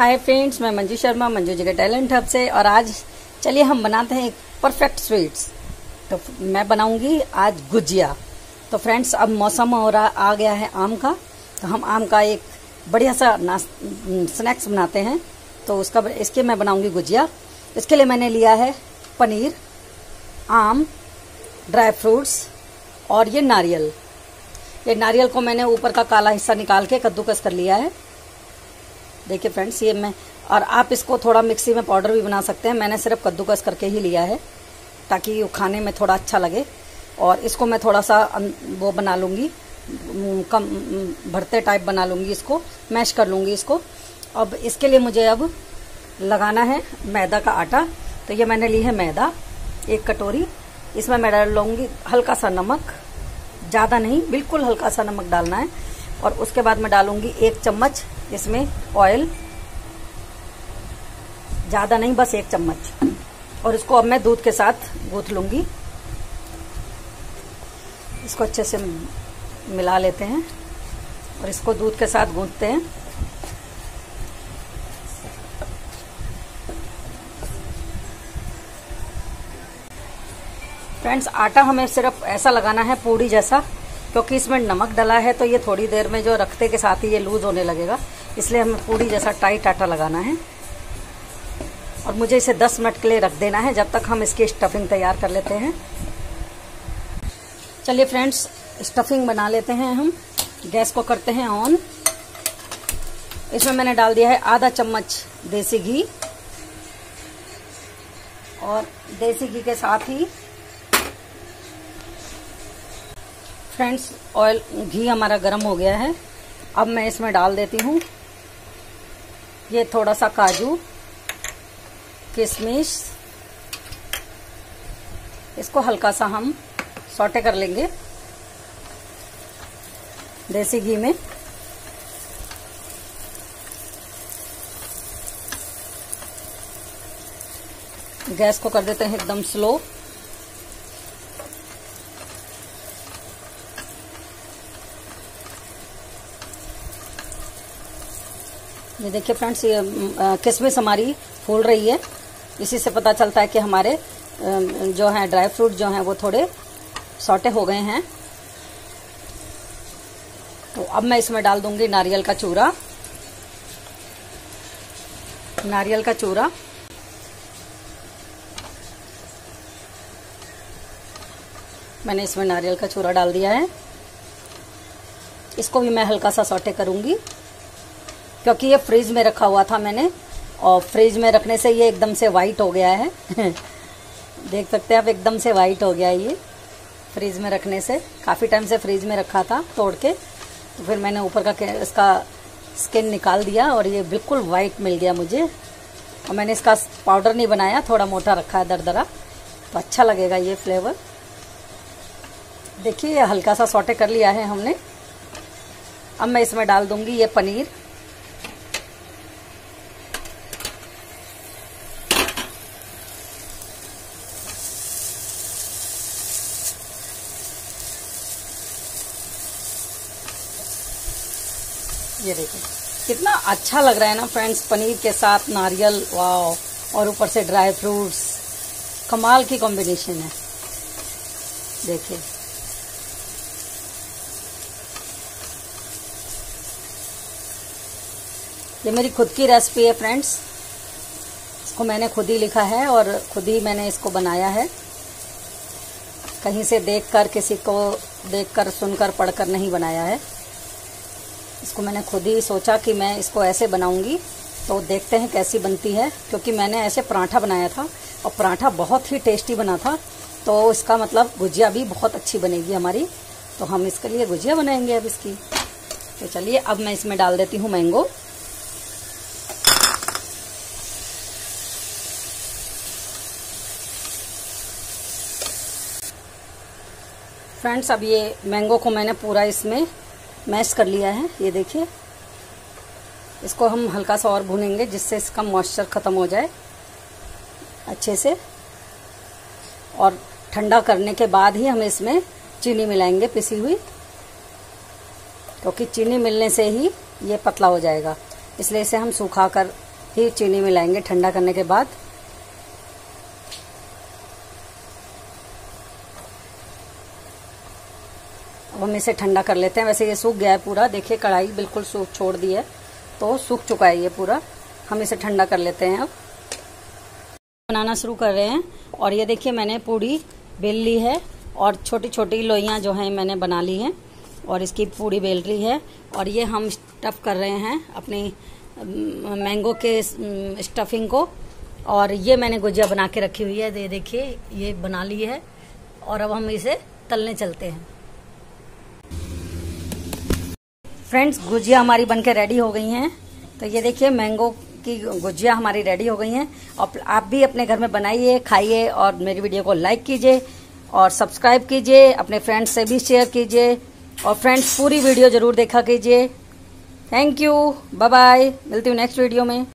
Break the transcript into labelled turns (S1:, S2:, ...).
S1: Hi friends, मैं मंजू शर्मा, मंजू जी के talent hub से। और आज चलिए हम बनाते हैं एक परफेक्ट स्वीट्स। तो मैं बनाऊंगी आज गुजिया। तो फ्रेंड्स, अब मौसम आ गया है आम का, तो हम आम का एक बढ़िया सा स्नैक्स बनाते हैं। तो इसके मैं बनाऊंगी गुजिया। इसके लिए मैंने लिया है पनीर, आम, ड्राई फ्रूट्स और ये नारियल। ये नारियल को मैंने ऊपर का काला हिस्सा निकाल के कद्दूकस कर लिया है। देखिए फ्रेंड्स, ये मैं, और आप इसको थोड़ा मिक्सी में पाउडर भी बना सकते हैं। मैंने सिर्फ कद्दूकस करके ही लिया है ताकि वो खाने में थोड़ा अच्छा लगे। और इसको मैं थोड़ा सा वो बना लूँगी, कम भरते टाइप बना लूँगी, इसको मैश कर लूँगी इसको। अब इसके लिए मुझे अब लगाना है मैदा का आटा। तो ये मैंने ली है मैदा 1 कटोरी। इसमें मैं डाल लूँगी हल्का सा नमक, ज़्यादा नहीं, बिल्कुल हल्का सा नमक डालना है। और उसके बाद मैं डालूँगी 1 चम्मच इसमें ऑयल, ज़्यादा नहीं, बस 1 चम्मच। और इसको अब मैं दूध के साथ गूँथ लूँगी। इसको अच्छे से मिला लेते हैं और इसको दूध के साथ गूँथते हैं। फ्रेंड्स, आटा हमें सिर्फ ऐसा लगाना है पूड़ी जैसा, क्योंकि इसमें नमक डला है तो ये थोड़ी देर में जो रखते के साथ ही ये लूज होने लगेगा। इसलिए हमें पूड़ी जैसा टाइट आटा लगाना है। और मुझे इसे 10 मिनट के लिए रख देना है, जब तक हम इसकी स्टफिंग तैयार कर लेते हैं। चलिए फ्रेंड्स, स्टफिंग बना लेते हैं हम। गैस को करते हैं ऑन। इसमें मैंने डाल दिया है आधा चम्मच देसी घी, और देसी घी के साथ ही फ्रेंड्स घी हमारा गर्म हो गया है। अब मैं इसमें डाल देती हूँ ये थोड़ा सा काजू, किशमिश। इसको हल्का सा हम सौटे कर लेंगे देसी घी में। गैस को कर देते हैं एकदम स्लो। ये देखिए फ्रेंड्स, ये किशमिश हमारी फूल रही है। इसी से पता चलता है कि हमारे जो है ड्राई फ्रूट जो हैं वो थोड़े सौटे हो गए हैं। तो अब मैं इसमें डाल दूंगी नारियल का चूरा। नारियल का चूरा मैंने इसमें नारियल का चूरा डाल दिया है। इसको भी मैं हल्का सा सौटे करूंगी, क्योंकि ये फ्रिज में रखा हुआ था मैंने, और फ्रिज में रखने से ये एकदम से वाइट हो गया है। देख सकते हैं आप, एकदम से वाइट हो गया है ये फ्रिज में रखने से। काफ़ी टाइम से फ्रिज में रखा था तोड़ के, तो फिर मैंने ऊपर का इसका स्किन निकाल दिया और ये बिल्कुल वाइट मिल गया मुझे। और मैंने इसका पाउडर नहीं बनाया, थोड़ा मोटा रखा है दरदरा, तो अच्छा लगेगा ये फ्लेवर। देखिए, ये हल्का सा सौटे कर लिया है हमने। अब मैं इसमें डाल दूंगी ये पनीर। ये देखिए कितना अच्छा लग रहा है ना फ्रेंड्स, पनीर के साथ नारियल, वाओ, और ऊपर से ड्राई फ्रूट्स। कमाल की कॉम्बिनेशन है। देखिए, ये मेरी खुद की रेसिपी है फ्रेंड्स। इसको मैंने खुद ही लिखा है और खुद ही मैंने इसको बनाया है। कहीं से देखकर, किसी को देखकर, सुनकर, पढ़कर नहीं बनाया है। इसको मैंने खुद ही सोचा कि मैं इसको ऐसे बनाऊंगी, तो देखते हैं कैसी बनती है। क्योंकि मैंने ऐसे पराठा बनाया था और पराठा बहुत ही टेस्टी बना था, तो इसका मतलब गुजिया भी बहुत अच्छी बनेगी हमारी। तो हम इसके लिए गुजिया बनाएंगे अब इसकी। तो चलिए, अब मैं इसमें डाल देती हूँ मैंगो। फ्रेंड्स, अब ये मैंगो को मैंने पूरा इसमें मैश कर लिया है। ये देखिए, इसको हम हल्का सा और भूनेंगे, जिससे इसका मॉइस्चर ख़त्म हो जाए अच्छे से। और ठंडा करने के बाद ही हम इसमें चीनी मिलाएंगे, पिसी हुई। क्योंकि चीनी मिलने से ही ये पतला हो जाएगा, इसलिए इसे हम सूखा कर ही चीनी मिलाएंगे ठंडा करने के बाद। अब हम इसे ठंडा कर लेते हैं। वैसे ये सूख गया है पूरा, देखिए कढ़ाई बिल्कुल सूख छोड़ दी है, तो सूख चुका है ये पूरा। हम इसे ठंडा कर लेते हैं। अब बनाना शुरू कर रहे हैं। और ये देखिए मैंने पूड़ी बेल ली है और छोटी छोटी लोइयां जो हैं मैंने बना ली हैं और इसकी पूड़ी बेल रही है। और ये हम स्टफ कर रहे हैं अपनी मैंगो के स्टफिंग को। और ये मैंने गुजिया बना के रखी हुई है, ये देखिए ये बना ली है। और अब हम इसे तलने चलते हैं। फ्रेंड्स, गुजिया हमारी बनके रेडी हो गई हैं। तो ये देखिए मैंगो की गुजिया हमारी रेडी हो गई हैं। और आप भी अपने घर में बनाइए, खाइए और मेरी वीडियो को लाइक कीजिए और सब्सक्राइब कीजिए, अपने फ्रेंड्स से भी शेयर कीजिए। और फ्रेंड्स पूरी वीडियो जरूर देखा कीजिए। थैंक यू, बाय बाय, मिलती हूँ नेक्स्ट वीडियो में।